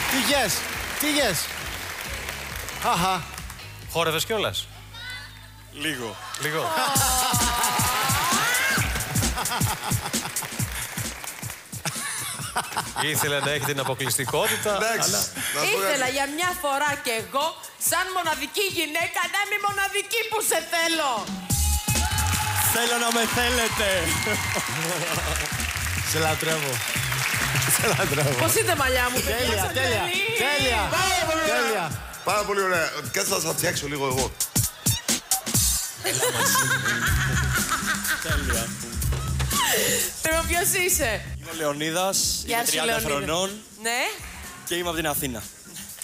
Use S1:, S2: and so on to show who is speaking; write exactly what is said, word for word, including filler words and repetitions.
S1: Τι γες, τι γες. Αχα.
S2: Χόρευες κιόλας.
S3: Λίγο.
S2: Λίγο. Ήθελε να έχει την αποκλειστικότητα.
S4: Αλλά...
S5: Ήθελα για μια φορά κι εγώ, σαν μοναδική γυναίκα, να είμαι μοναδική που σε θέλω.
S3: Θέλω να με θέλετε.
S1: Σε λατρεύω. Σε λατρεύω.
S5: Πώς είναι μαλλιά μου, παιδιά.
S1: Τέλεια, τέλεια, τέλεια. Τέλεια.
S4: Πάρα πολύ ωραία. Κάτσε να σας φτιάξω λίγο εγώ.
S3: Τέλεια.
S5: Ποιος είσαι?
S3: Είμαι ο Λεωνίδας, είμαι τριάντα χρονών.
S5: Ναι.
S3: Και είμαι από την Αθήνα.